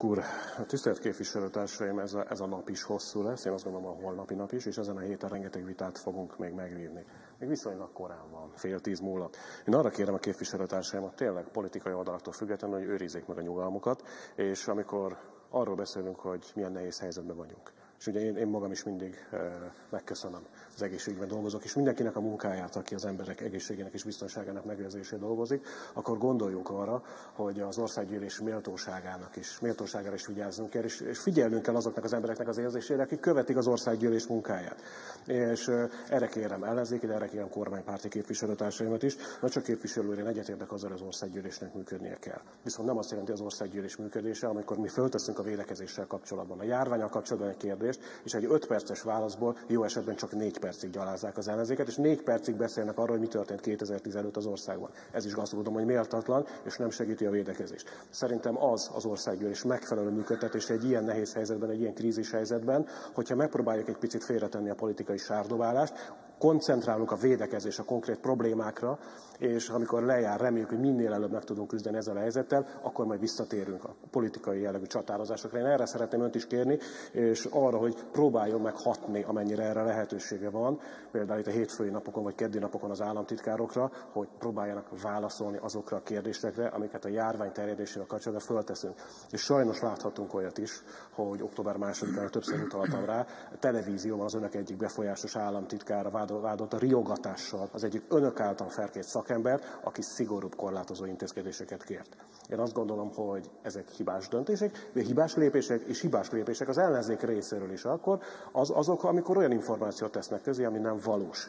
Úr, tisztelt képviselőtársaim, ez a nap is hosszú lesz, én azt gondolom a holnapi nap is, és ezen a héten rengeteg vitát fogunk még megvívni. Még viszonylag korán van, 9:30 múlva. Én arra kérem a képviselőtársaimat tényleg politikai oldalaktól függetlenül, hogy őrizzék meg a nyugalmukat, és amikor arról beszélünk, hogy milyen nehéz helyzetben vagyunk. És ugye én magam is mindig megköszönöm az egészségügyben dolgozok, és mindenkinek a munkáját, aki az emberek egészségének és biztonságának megőrzésén dolgozik, akkor gondoljunk arra, hogy az országgyűlés méltóságára is vigyázzunk kell, és figyelnünk kell azoknak az embereknek az érzésére, akik követik az országgyűlés munkáját. És erre kérem ellenzéki, de erre kérem kormánypárti képviselőtársaimat is. Na csak képviselőre, én egyetértek azzal, hogy az országgyűlésnek működnie kell. Viszont nem azt jelenti az országgyűlés működése, amikor mi fölteszünk a védekezéssel kapcsolatban, a járvánnyal kapcsolatban egy kérdést, és egy 5 perces válaszból jó esetben csak 4 percig gyalázzák az ellenzéket, és 4 percig beszélnek arról, hogy mi történt 2015 az országban. Ez is azt gondolom, hogy méltatlan, és nem segíti a védekezést. Szerintem az országgyűlés megfelelő működtetés egy ilyen nehéz helyzetben, egy ilyen krízis helyzetben, hogyha megpróbáljuk egy picit félretenni a politikai sárdobálást, koncentrálunk a védekezés a konkrét problémákra, és amikor lejár, reméljük, hogy minél előbb meg tudunk küzdeni ezzel a helyzettel, akkor majd visszatérünk a politikai jellegű csatározásokra. Én erre szeretném önt is kérni, és arra, hogy próbáljon meg hatni, amennyire erre lehetősége van, például itt a hétfői napokon vagy keddi napokon az államtitkárokra, hogy próbáljanak válaszolni azokra a kérdésekre, amiket a járvány terjedésével kapcsolatban fölteszünk. És sajnos láthatunk olyat is, hogy október 2-án többször utaltam rá, a televízióban az önök egyik befolyásos államtitkára vádolt a riogatással az egyik önök által felkért szakembert, aki szigorúbb korlátozó intézkedéseket kért. Én azt gondolom, hogy ezek hibás döntések, hibás lépések az ellenzék részéről is akkor, azok, amikor olyan információt tesznek közé, ami nem valós.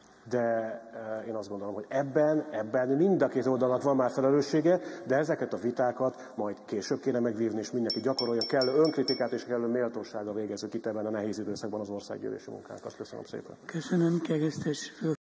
De én azt gondolom, hogy ebben mind a két oldalnak van már felelőssége, de ezeket a vitákat majd később kéne megvívni, és mindenki gyakoroljon kellő önkritikát és kellő méltósággal végezzük itt ebben a nehéz időszakban az országgyűlési munkánkat. Köszönöm szépen. Köszönöm, Keresztes